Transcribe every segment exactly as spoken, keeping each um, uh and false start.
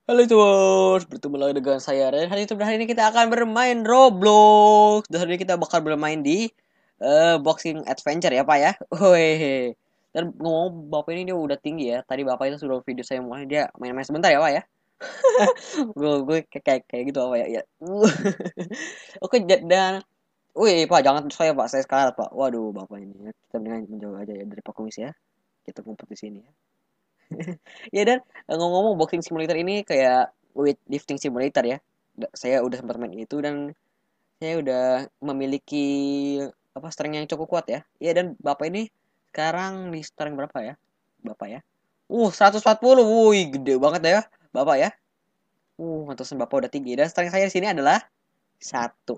Halo Tuors, bertemu lagi dengan saya Ren. Hari itu hari ini kita akan bermain Roblox. Dan hari ini kita bakal bermain di uh, Boxing Adventure ya Pak ya. Woi. Dan ngomong Bapak ini dia udah tinggi ya. Tadi Bapak itu sudah video saya mulai dia main-main sebentar ya Pak ya. gue gue kayak kayak kayak gitu apa ya. Ya. Oke dan wih Pak jangan saya Pak, saya sekarat Pak. Waduh Bapak ini ya. Kita dengan menjauh aja ya dari Pak Kumis ya. Kita ngumpet di sini ya. Ya dan ngomong-ngomong boxing simulator ini kayak weightlifting simulator ya. Saya udah sempat main itu dan saya udah memiliki apa strength yang cukup kuat ya. Ya dan Bapak ini sekarang di strength berapa ya? Bapak ya. Uh, seratus empat puluh. Wih, gede banget ya, Bapak ya. Uh, mantusan Bapak udah tinggi dan strength saya di sini adalah satu.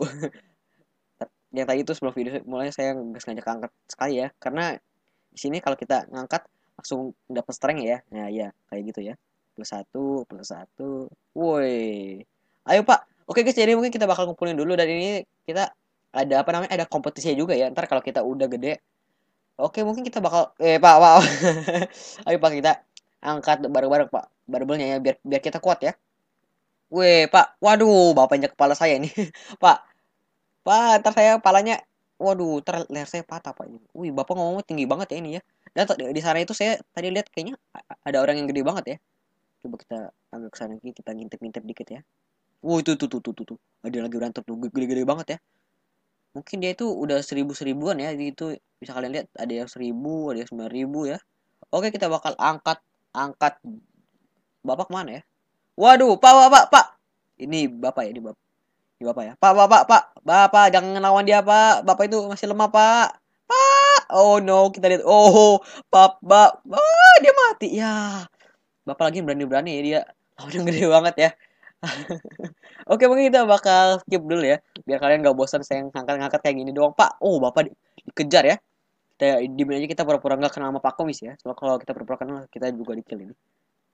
Yang tadi itu sebelum video mulai saya nggak sengaja angkat sekali ya, karena di sini kalau kita ngangkat langsung dapat strength ya. Nah, ya kayak gitu ya. Plus satu, plus satu. Woi. Ayo Pak. Oke guys, jadi mungkin kita bakal kumpulin dulu dan ini kita ada apa namanya? Ada kompetisinya juga ya. Ntar kalau kita udah gede, oke mungkin kita bakal eh Pak, Pak. Ayo Pak kita angkat bareng-bareng Pak. Barbelnya ya biar biar kita kuat ya. Weh, Pak. Waduh, bapaknya kepala saya ini. Pak, Pak, ntar saya kepalanya, waduh, ntar leher saya patah Pak ini. Wih, Bapak ngomongnya tinggi banget ya ini ya. Dan di sana itu saya tadi lihat kayaknya ada orang yang gede banget ya. Coba kita ambil ke sana kita ngintip-ngintip dikit ya. Wuh, itu tuh tuh tuh tuh tuh. Ada lagi berantem tuh, gede-gede banget ya. Mungkin dia itu udah seribu-seribuan ya. Jadi itu bisa kalian lihat ada yang seribu, ada yang sembilan ribu ya. Oke, kita bakal angkat angkat Bapak kemana ya? Waduh, Pak, Pak, Pak, Pak. Ini Bapak ya, ini Bapak. Ini Bapak ya. Pak, Pak, Pak, Pak. Bapak jangan ngelawan dia, Pak. Bapak itu masih lemah, Pak. Pak. Oh no, kita lihat. Oh, Pak, Pak. Ah, dia mati. Ya. Bapak lagi berani-berani ya dia. Lawan yang gede banget ya. Oke, mungkin kita bakal skip dulu ya. Biar kalian gak bosan saya ngangkat-ngangkat kayak gini doang, Pak. Oh, Bapak di dikejar ya. Kita di aja kita pura-pura nggak kenal sama Pak Komis ya. Soalnya kalau kita pura-pura kenal, kita juga di-kill ini.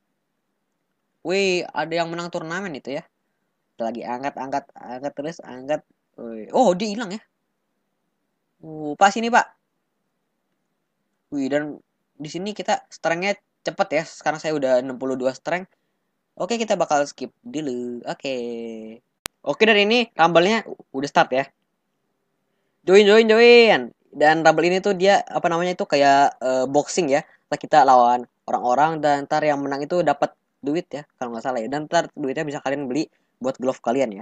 Wih, ada yang menang turnamen itu ya. Kita lagi angkat, angkat, angkat terus, angkat. Wih. Oh, dia hilang ya. Uh, pas ini Pak. Wih, dan di sini kita strength-nya cepet ya. Sekarang saya udah enam puluh dua strength. Oke, kita bakal skip dulu. Oke. Oke, dan ini rumble-nya udah start ya. Join, join, join. Dan rumble ini tuh dia apa namanya itu kayak uh, boxing ya. Ntar kita lawan orang-orang dan ntar yang menang itu dapat duit ya kalau nggak salah ya. Dan ntar duitnya bisa kalian beli buat glove kalian ya.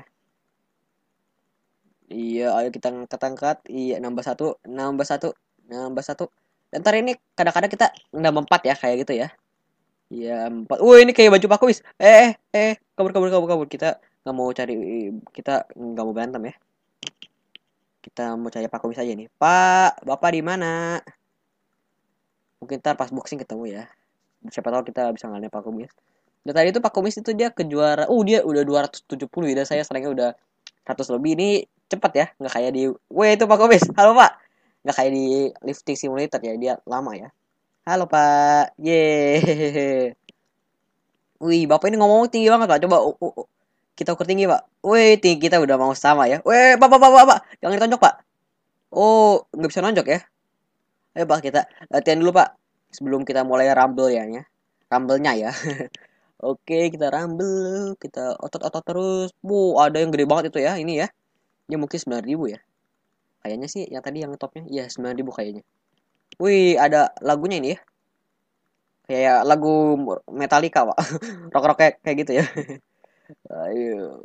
Iya, ayo kita angkat-angkat. Iya, nambah satu, nambah satu, nambah satu. Dan ntar ini kadang-kadang kita nambah empat ya kayak gitu ya. Iya, empat. Wah, ini kayak baju Pak Kuis. Eh, eh, eh, kabur, kabur, kabur, kabur. Kita nggak mau cari, kita nggak mau berantem ya. Kita mau cari Pak Kumis aja nih. Pak, Bapak di mana? Mungkin ntar pas boxing ketemu ya. Siapa tahu kita bisa ngalahin Pak Kumis. Dan tadi itu Pak Kumis itu dia kejuara. Uh, dia udah dua ratus tujuh puluh ya. Dan saya seringnya udah seratus lebih. Ini cepat ya. Nggak kayak di... Weh, itu Pak Kumis. Halo, Pak. Nggak kayak di lifting simulator ya. Dia lama ya. Halo, Pak. Yeay. Wih, Bapak ini ngomong tinggi banget, Pak. Coba uh, uh, uh. kita ukur tinggi, Pak. Wih, tinggi kita udah mau sama ya. Wih, Pak, Pak, Pak, Pak, Pak. Jangan ditonjok, Pak. Oh, nggak bisa nonjok ya. Ayo Pak kita latihan dulu Pak sebelum kita mulai rumble ya nya. Rumble-nya ya. Oke, kita rumble, kita otot-otot terus. Bu, ada yang gede banget itu ya, ini ya. Ini mungkin sembilan ribu ya. Kayaknya sih yang tadi yang topnya. Iya, sembilan ribu kayaknya. Wih, ada lagunya ini ya. Kayak lagu Metallica, Pak. Rock-rock kayak, kayak gitu ya. Ayo.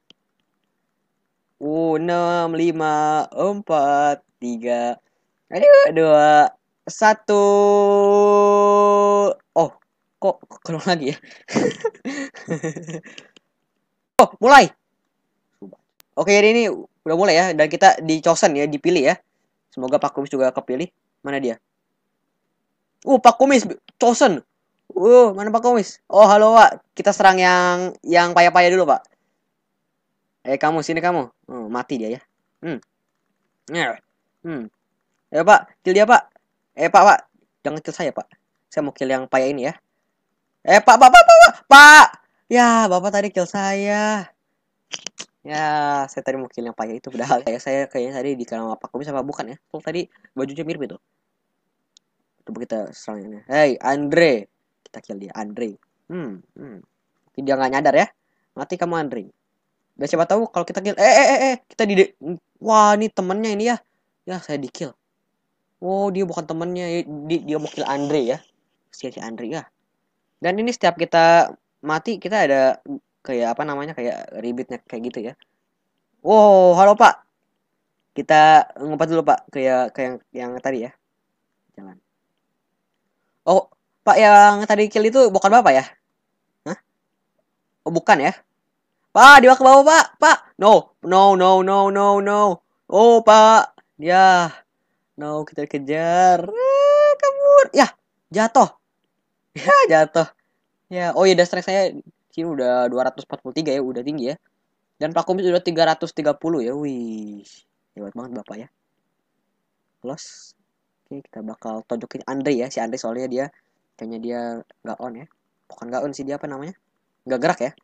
Uh, enam, lima, empat, tiga, aduh, dua, satu. Oh, kok keluar lagi ya? Oh, mulai. Oke, jadi ini udah mulai ya. Dan kita dicosen ya, dipilih ya. Semoga Pak Kumis juga kepilih. Mana dia? Uh, Pak Kumis chosen. Uh, mana Pak Kumis? Oh, halo Pak. Kita serang yang yang payah-payah dulu Pak. Eh, kamu sini kamu. Oh, mati dia ya. Hmm. Hmm. Ya Pak, kill dia Pak. Eh Pak, Pak. Jangan kill saya Pak. Saya mau kill yang payah ini ya. Eh Pak, Pak, Pak, Pak, Pak. Pak. Ya, Bapak tadi kill saya. Ya, saya tadi mau kill yang payah itu padahal kayak saya kayaknya tadi di kanal Pak Kumis sama bukan ya? Tuh tadi bajunya mirip itu. Coba kita serang ini. Hey, Andre. Kita kill dia, Andre. Hmm, hmm. Dia nggak nyadar ya. Mati kamu Andre. Dan siapa tahu kalau kita kill, eh eh eh, eh. kita di, wah ini temennya ini ya. Ya saya di kill. Oh dia bukan temennya, dia, dia mau kill Andre ya. Si si Andre ya. Dan ini setiap kita mati kita ada kayak apa namanya kayak ribetnya kayak gitu ya. Wow, halo Pak. Kita ngumpat dulu Pak kayak kayak yang, yang tadi ya. Jangan. Oh, Pak yang tadi kill itu bukan Bapak ya? Hah? Oh, bukan ya? Pak, dia ke bawah, Pak. Pak. No, no, no, no, no, no. Oh, Pak. Ya, no, kita kejar. Eh, kabur. Ya, jatuh. Ya, jatuh. Ya, oh iya, strength saya sini udah dua ratus empat puluh tiga ya, udah tinggi ya. Dan Pak Kumis udah tiga ratus tiga puluh ya. Wih. Hebat banget Bapak ya. Plus, oke, kita bakal tonjokin Andre ya. Si Andre soalnya dia kayaknya dia nggak on ya. Bukan nggak on sih, dia apa namanya? Nggak gerak ya.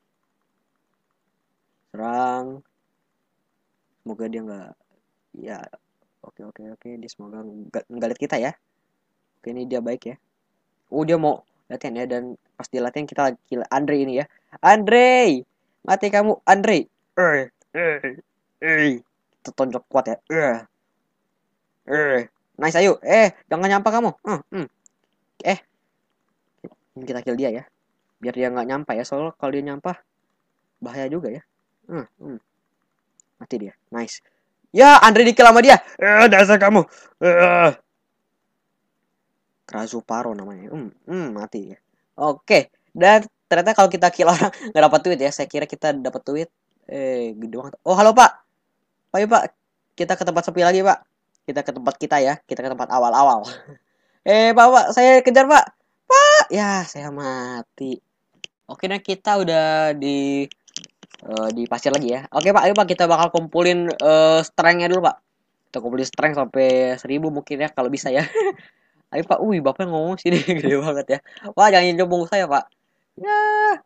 Serang. Semoga dia nggak, ya, oke oke oke, dia semoga nggak nggak lihat kita ya. Oke, ini dia baik ya. Oh dia mau latihan ya, dan pas dia latihan kita kill Andre ini ya. Andre, mati kamu Andre. Eh, eh, eh. Kita tonjok kuat ya. Eh, eh. Nice ayo. Eh, jangan nyampa kamu. Hmm, hmm. Eh, ini kita kill dia ya. Biar dia nggak nyampa ya. Soalnya kalau dia nyampa bahaya juga ya. Hmm, hmm. Mati dia. Nice. Ya, Andre di kill sama dia. Eh, dasar kamu. Eh. Krasuparo namanya. Hmm, hmm, mati ya. Oke. Dan ternyata kalau kita kill orang nggak dapat duit ya. Saya kira kita dapat duit. Eh, gede banget. Oh, halo Pak. Pak, yuk, Pak. Kita ke tempat sepi lagi, Pak. Kita ke tempat kita ya. Kita ke tempat awal-awal. Eh, Pak, Pak, saya kejar, Pak. Pak, ya, saya mati. Oke, nah kita udah di uh, di pasir lagi ya. Oke, Pak, ayo Pak, kita bakal kumpulin uh, strength-nya dulu, Pak. Kita kumpulin strength sampai seribu mungkin ya kalau bisa ya. Ayo Pak, wih Bapak ngomong sini gede banget ya. Wah jangan injek punggung saya Pak. Ya.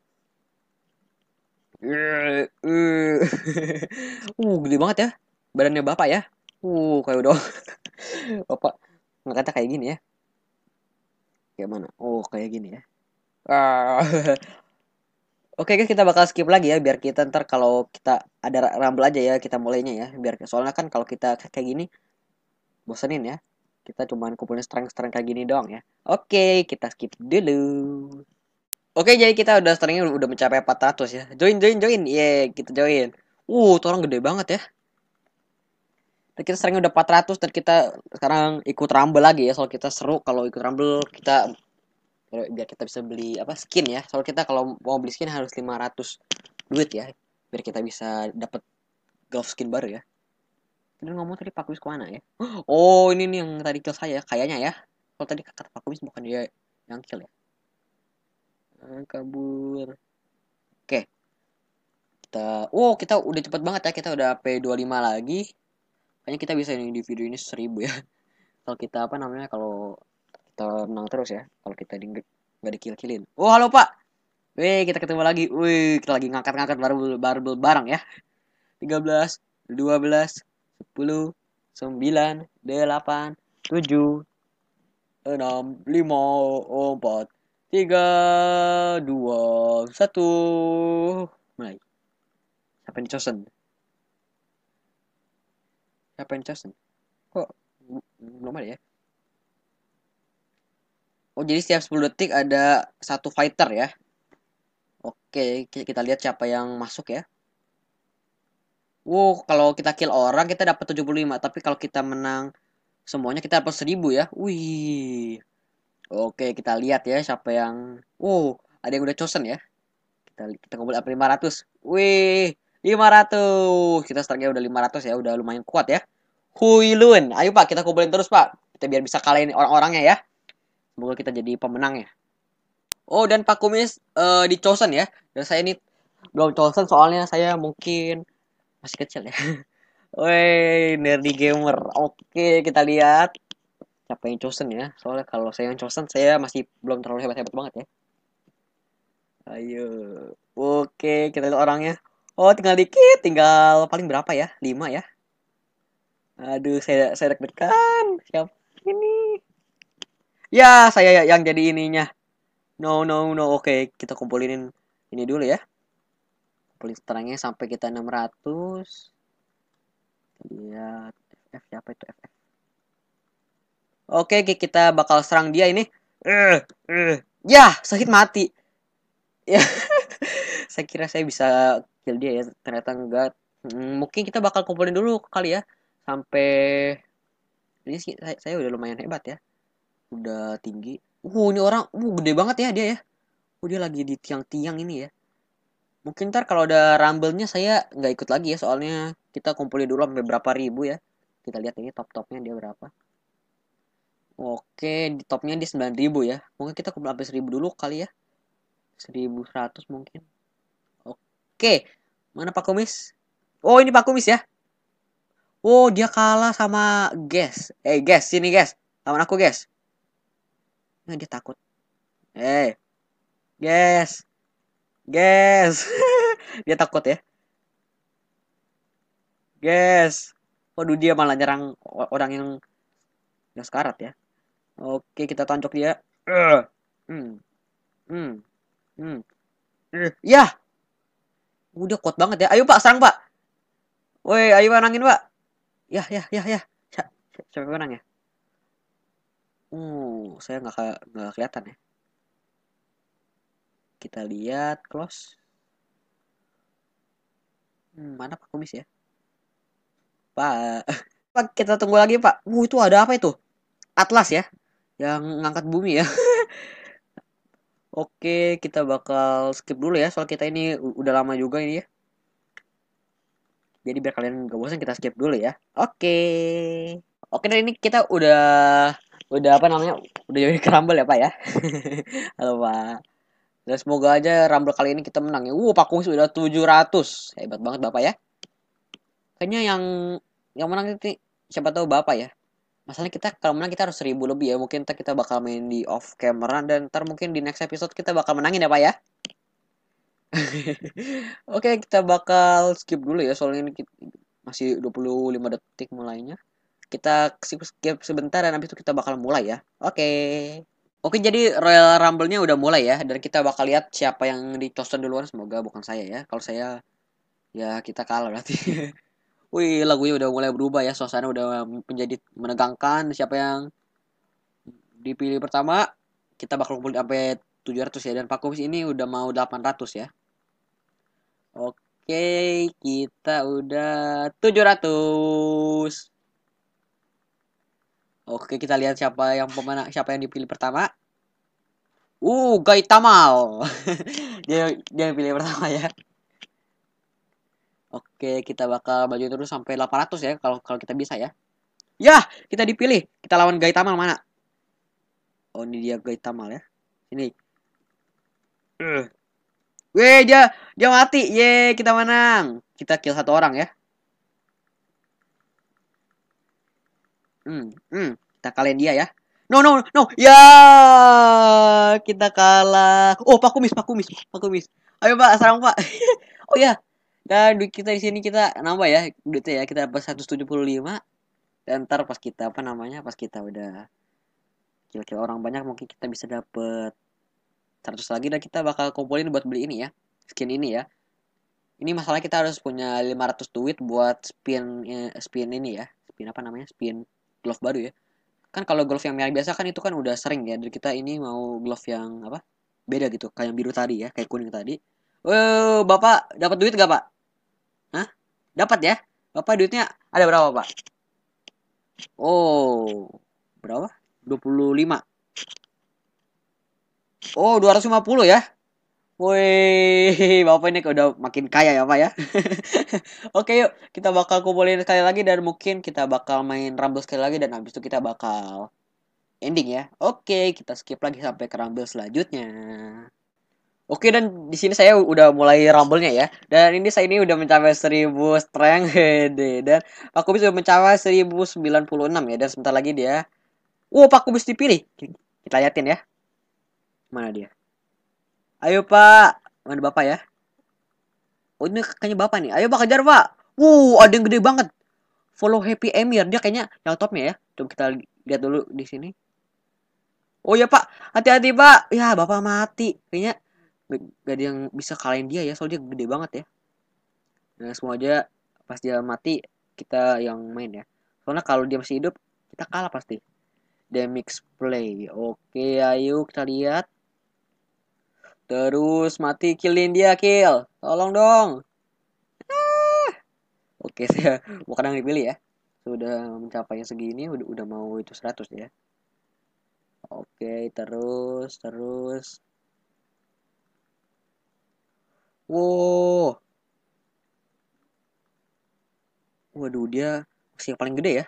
Uh, uh. uh, gede banget ya. Badannya Bapak ya. Uh, kayak udah. Bapak ngangkatnya kayak gini ya. Kayak mana? Oh, kayak gini ya. Ah. Oke guys, kita bakal skip lagi ya biar kita ntar kalau kita ada rumble aja ya kita mulainya ya. Biar soalnya kan kalau kita kayak gini bosenin ya. Kita cuman kumpulin strength-strength kayak gini doang ya. Oke, kita skip dulu. Oke, jadi kita udah strength-nya udah mencapai empat ratus ya. Join, join, join. Ye, kita join. Uh, tuh orang gede banget ya. Dan kita strength-nya udah empat ratus dan kita sekarang ikut rumble lagi ya. Soal kita seru kalau ikut rumble kita biar kita bisa beli apa skin ya. Soal kita kalau mau beli skin harus lima ratus duit ya. Biar kita bisa dapat glove skin baru ya. Kita ngomong tadi Pak Kumis kemana ya? Oh, ini nih yang tadi kill saya kayaknya ya. Kalau tadi kata Pak Kumis bukan dia yang kill ya. Ah, kabur. Oke. Kita, oh kita udah cepet banget ya, kita udah P dua puluh lima lagi. Kayaknya kita bisa ini di video ini seribu ya. Kalau kita apa namanya, kalau kita menang terus ya. Kalau kita di, nggak dikill-killin. Oh halo Pak. Wih kita ketemu lagi. Wih kita lagi ngangkat-ngangkat barbel barbel bareng ya. tiga belas, dua belas, sepuluh, sembilan, delapan, tujuh, enam, lima, empat, tiga, dua, satu. Mulai. Siapa yang chosen? Siapa yang chosen? Kok belum ada ya? Oh jadi setiap sepuluh detik ada satu fighter ya. Oke, kita lihat siapa yang masuk ya. Wow, kalau kita kill orang kita dapat tujuh puluh lima, tapi kalau kita menang semuanya kita dapat seribu ya. Wih. Oke, kita lihat ya siapa yang, wow, ada yang udah chosen ya. Kita kita kumpul apa lima ratus. Wih, lima ratus. Kita startnya udah lima ratus ya, udah lumayan kuat ya. Huilun. Ayo Pak, kita kumpulin terus Pak. Kita biar bisa kalahin orang-orangnya ya. Semoga kita jadi pemenang ya. Oh, dan Pak Kumis uh, di chosen ya. Dan saya ini belum chosen soalnya saya mungkin masih kecil ya. Woi, nerdy gamer. Oke, kita lihat siapa yang chosen ya. Soalnya kalau saya yang chosen saya masih belum terlalu hebat-hebat banget ya. Ayo. Oke, kita lihat orangnya. Oh, tinggal dikit, tinggal paling berapa ya? lima ya. Aduh, saya saya deg-degan. Siapa ini? Ya, saya yang jadi ininya. No, no, no. Oke, kita kumpulin ini dulu ya. Kumpulin strength-nya sampai kita enam ratus. Lihat F F siapa itu F F. Oke, kita bakal serang dia ini. Uh, uh. Ya, sakit mati. Ya, saya kira saya bisa kill dia ya, ternyata enggak. Hmm, mungkin kita bakal kumpulin dulu kali ya, sampai ini sih saya, saya udah lumayan hebat ya, udah tinggi. Uh, ini orang, uh, gede banget ya dia ya. Uh, dia lagi di tiang-tiang ini ya. Mungkin ntar kalau ada rumble-nya saya nggak ikut lagi ya, soalnya kita kumpulin dulu sampai berapa ribu ya. Kita lihat ini top-topnya dia berapa. Oke, di topnya dia sembilan ribu ya. Mungkin kita kumpul sampai seribu dulu kali ya. seribu seratus mungkin. Oke, mana Pak Kumis? Oh, ini Pak Kumis ya. Oh, dia kalah sama Guys. Eh, Guys, sini Guys. Lawan aku, Guys. Nah, dia takut. Eh, Guys. Guys. Dia takut ya. Guys. Waduh, dia malah nyerang orang yang yang sekarat ya. Oke, kita tonjok dia. Uh. Hmm. Hmm. Hmm. Uh. Ya. Udah kuat banget ya. Ayo Pak, serang Pak. Woi, ayo menangin Pak. Ya, ya, ya, ya. Siapa menang ya? Uh, saya nggak nggak kelihatan ya. Kita lihat close. Hmm, mana Pak Kumis ya? Pak. Pak, kita tunggu lagi Pak. Uh, itu ada apa itu? Atlas ya? Yang ngangkat bumi ya. Oke, kita bakal skip dulu ya. Soal kita ini udah lama juga ini ya. Jadi biar kalian gak bosan kita skip dulu ya. Oke. Oke, dan ini kita udah udah apa namanya? Udah jadi ke Rumble ya, Pak ya. Halo, Pak. Dan semoga aja Rumble kali ini kita menang ya. Uh, Pak Kungs udah tujuh ratus. Hebat banget Bapak ya. Kayaknya yang yang menang itu siapa tahu Bapak ya. Masalahnya kita kalau menang kita harus seribu lebih ya. Mungkin ntar kita bakal main di off camera dan ntar mungkin di next episode kita bakal menangin ya Pak ya. Oke, kita bakal skip dulu ya soalnya ini masih dua puluh lima detik mulainya. Kita skip, skip sebentar dan habis itu kita bakal mulai ya. Oke. Oke, jadi Royal Rumble-nya udah mulai ya dan kita bakal lihat siapa yang di toaster duluan. Semoga bukan saya ya. Kalau saya ya kita kalah berarti. Wih, lagunya udah mulai berubah ya. Suasana udah menjadi menegangkan. Siapa yang dipilih pertama? Kita bakal kumpul sampai tujuh ratus ya dan Pak Kumis ini udah mau delapan ratus ya. Oke, kita udah tujuh ratus. Oke, kita lihat siapa yang pemenang, siapa yang dipilih pertama. Uh, Gaitamal. dia dia yang pilih pertama ya. Oke, kita bakal maju terus sampai delapan ratus ya kalau kalau kita bisa ya. Yah, kita dipilih. Kita lawan Gaitamal mana? Oh, ini dia Gaitamal ya. Ini. Uh. Weh, dia dia mati. Ye, kita menang. Kita kill satu orang ya. Hmm, hmm, kita kalahin dia ya. No, no, no. Ya, kita kalah. Oh, Pak Kumis, Pak Kumis, Pak Kumis. Ayo, Pak, serang, Pak. Oh ya. Dan duit kita di sini kita nambah ya. Duitnya ya, kita dapat seratus tujuh puluh lima. Dan ntar pas kita apa namanya? Pas kita udah kill-kill orang banyak mungkin kita bisa dapat seratus lagi dan kita bakal kumpulin buat beli ini ya. Skin ini ya. Ini masalah kita harus punya lima ratus duit buat spin eh, spin ini ya. Spin apa namanya? Spin glove baru ya. Kan kalau glove yang merah biasa kan itu kan udah sering ya. Dari kita ini mau glove yang apa? Beda gitu, kayak yang biru tadi ya, kayak kuning tadi. Oh, Bapak dapat duit gak, Pak? Hah? Dapat ya? Bapak duitnya ada berapa, Pak? Oh, berapa? dua puluh lima. Oh, dua ratus lima puluh ya. Woi, Bapak ini udah makin kaya ya Pak ya. Oke yuk, kita bakal kumpulin sekali lagi dan mungkin kita bakal main Rumble sekali lagi dan habis itu kita bakal ending ya. Oke, kita skip lagi sampai ke Rumble selanjutnya. Oke, dan di sini saya udah mulai Rumble-nya ya. Dan ini saya ini udah mencapai seribu strength dan Pak Kubis sudah mencapai seribu sembilan puluh enam ya dan sebentar lagi dia. Wow, Pak Kubis dipilih. Kita liatin ya. Mana dia? Ayo Pak, mana Bapak ya? Oh ini kayaknya Bapak nih. Ayo Pak kejar Pak. Wow, ada yang gede banget. Follow Happy Emir. Dia kayaknya yang topnya ya. Coba kita lihat dulu di sini. Oh ya Pak, hati-hati Pak. Ya Bapak mati. Kayaknya gak, gak ada yang bisa kalahin dia ya, soalnya dia gede banget ya. Nah semua aja pas dia mati kita yang main ya, soalnya kalau dia masih hidup kita kalah pasti. Demix play, oke ayo kita lihat. Terus mati, killin dia, kill. Tolong dong. Oke, saya bukan yang dipilih ya. Sudah mencapai segini, udah, udah mau itu seratus ya. Oke, terus, terus. Wow. Waduh, dia masih yang paling gede ya.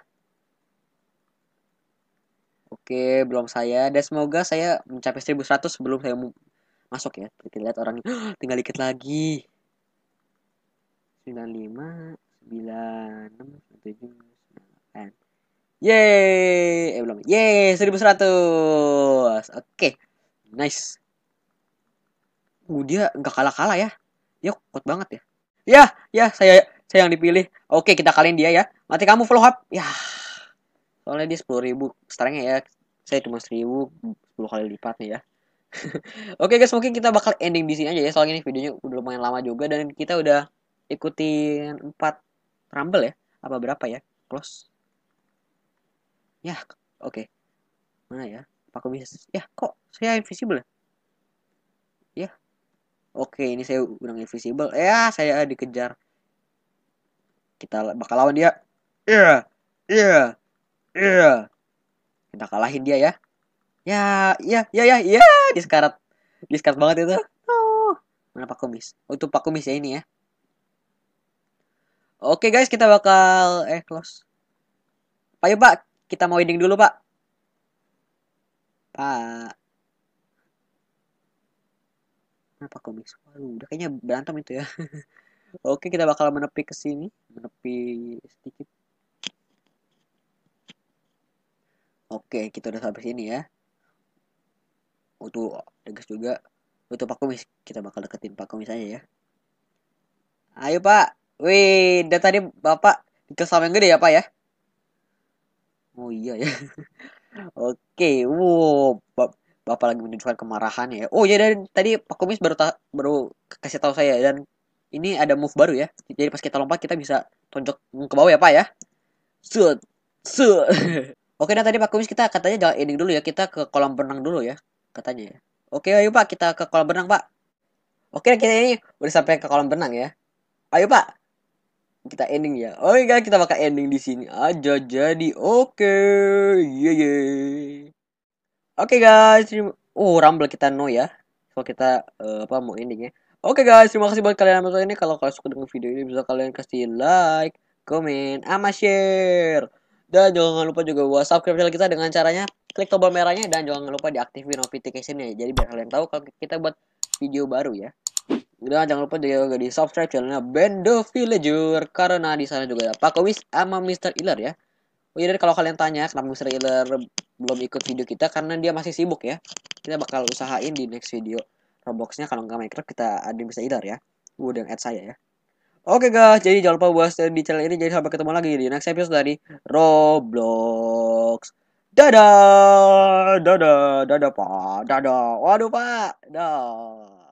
Oke, belum saya. Dan semoga saya mencapai seribu seratus sebelum saya masuk ya. Kita lihat orangnya. Tinggal dikit lagi. sembilan puluh lima, sembilan puluh enam, tujuh, sembilan. Yeay, eh belum. Yeay, seribu seratus. Oke, nice. Uh, dia nggak kalah-kalah ya. Dia kuat banget ya. Ya, ya, saya saya yang dipilih. Oke, kita kaliin dia ya. Mati kamu follow up. Ya, soalnya dia sepuluh ribu sekarangnya ya. Saya cuma seribu, sepuluh kali lipatnya ya. Oke guys, mungkin kita bakal ending di sini aja ya. Soalnya ini videonya udah lumayan lama juga dan kita udah ikutin empat rumble ya. Apa berapa ya? Close. Ya, oke. Mana ya? Apa aku bisa? Ya, kok saya invisible ya? Ya. Oke, ini saya udah invisible. Ya, saya dikejar. Kita bakal lawan dia. Iya. Iya. Iya. Kita kalahin dia ya. Ya, ya, ya, ya, ya. Diskarat. Diskarat banget itu. Oh. Mana Pak Kumis? Oh, itu Pak Kumis ya ini ya. Oke guys, kita bakal eh close. Ayo Pak, kita mau ending dulu Pak. Pak. Mana Pak Kumis? Waduh, udah kayaknya berantem itu ya. Oke, kita bakal menepi ke sini, menepi sedikit. Oke, kita udah sampai sini ya. Oh tuh, tegas juga. Itu Pak Kumis, kita bakal deketin Pak Kumis aja ya. Ayo Pak. Wih, dari tadi Bapak dikesal yang gede ya Pak ya. Oh iya ya. Oke, wow, Bap- Bapak lagi menunjukkan kemarahan ya. Oh ya, dan tadi Pak Kumis baru ta baru kasih tahu saya dan ini ada move baru ya. Jadi pas kita lompat kita bisa tonjok ke bawah ya Pak ya. Set, set. Oke, nah tadi Pak Kumis kita katanya jangan ending dulu ya. Kita ke kolam berenang dulu ya, katanya ya. Oke, ayo Pak, kita ke kolam berenang Pak. Oke, kita ini udah sampai ke kolam berenang ya. Ayo Pak, kita ending ya. Oke guys, kita bakal ending di sini aja jadi. Oke, yeah, yeah. Oke guys, oh Rumble kita no ya. Kalau kita uh, apa mau ending ya. Oke guys, terima kasih buat kalian yang nonton ini. Kalau kalian suka dengan video ini bisa kalian kasih like, komen, sama share. Dan jangan lupa juga buat subscribe channel kita dengan caranya klik tombol merahnya dan jangan lupa diaktifin notification-nya. Jadi biar kalian tahu kalau kita buat video baru ya. Dan jangan lupa juga di subscribe channelnya Bando Villager karena di sana juga ada Pak Komis sama mister Iler ya. Oh iya, dan kalau kalian tanya kenapa mister Iler belum ikut video kita karena dia masih sibuk ya. Kita bakal usahain di next video Robloxnya kalau nggak Minecraft kita ada mister Iler ya. Udah add saya ya. Oke guys, jadi jangan lupa buat di channel ini. Jadi sampai ketemu lagi di next episode dari Roblox. Dadah, dadah, dadah pak, dadah. Waduh pak, dah.